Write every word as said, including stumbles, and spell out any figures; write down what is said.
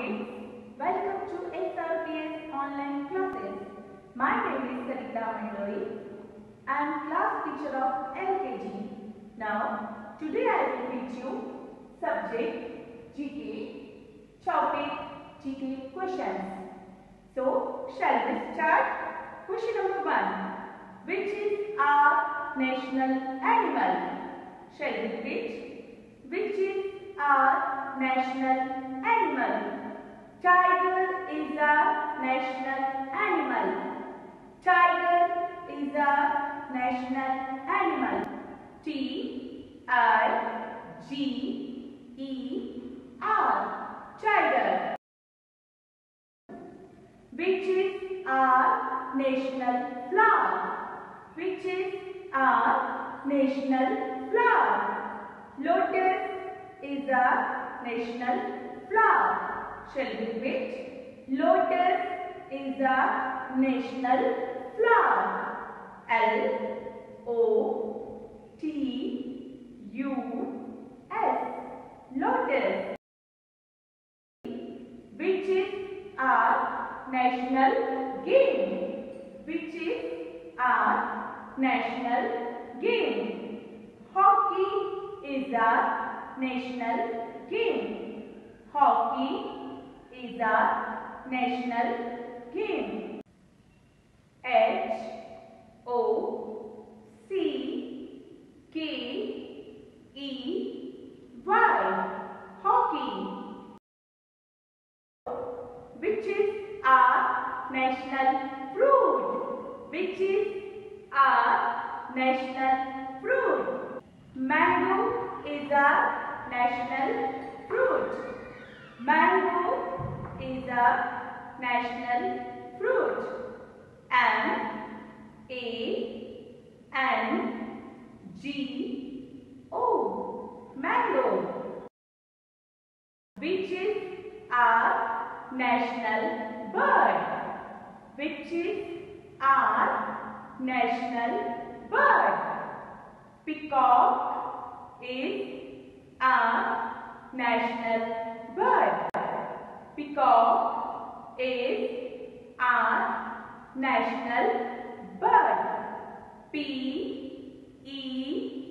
kids, welcome to S R P S online classes. My name is Sarita Mandori. I am class teacher of L K G. Now, today I will teach you subject G K, topic G K questions. So, shall we start? Question number one. Which is our national animal? Shall we repeat? Which is our national animal? Tiger is a national animal. Tiger is a national animal. T I G E R. Tiger. Which is our national flower? Which is our national flower? Lotus is a national flower. Shall we repeat? Lotus is a national flower. L O T U S. Lotus. Which is our national game? Which is our national game? Hockey is a national game. Hockey is a national game. H O C K E Y. Hockey. Which is our national fruit? Which is our national fruit? Mango is a national fruit. Mango is a national fruit. M A N G O. Mango. Which is our national bird? Which is our national bird? Peacock is a national bird. Peacock is our national bird. P E